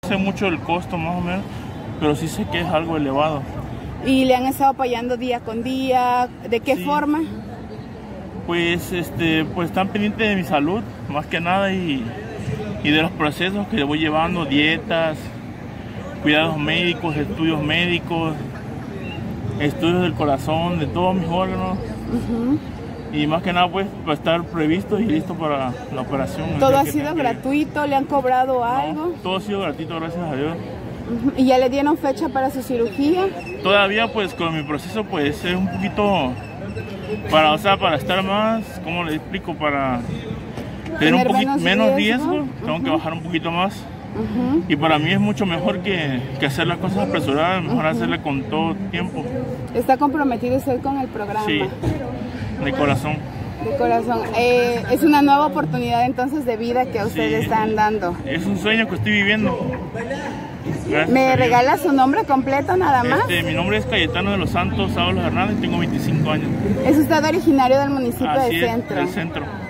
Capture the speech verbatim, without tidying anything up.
No sé mucho el costo más o menos, pero sí sé que es algo elevado. ¿Y le han estado apoyando día con día? ¿De qué Sí. forma? Pues, este, pues están pendientes de mi salud, más que nada, y, y de los procesos que voy llevando, dietas, cuidados médicos, estudios médicos, estudios del corazón, de todos mis órganos. Uh-huh. Y más que nada, pues, para estar previsto y listo para la operación. ¿Todo ha sido gratuito? Que... ¿Le han cobrado algo? No, todo ha sido gratuito, gracias a Dios. Uh-huh. ¿Y ya le dieron fecha para su cirugía? Todavía, pues, con mi proceso, pues, es un poquito... Para, o sea, para estar más, ¿cómo le explico? Para tener un poquito menos, menos riesgo, riesgo uh-huh. tengo que bajar un poquito más. Uh-huh. Y para mí es mucho mejor que, que hacer las cosas apresuradas, mejor uh-huh. hacerle con todo tiempo. ¿Está comprometido usted con el programa? Sí, de corazón. De corazón. Eh, es una nueva oportunidad entonces de vida que a ustedes sí. están dando. Es un sueño que estoy viviendo. Gracias. ¿Me regala su nombre completo nada más? Este, mi nombre es Cayetano de los Santos Ábalos Hernández, tengo veinticinco años. ¿Es usted originario del municipio Así de es, Centro? del Centro.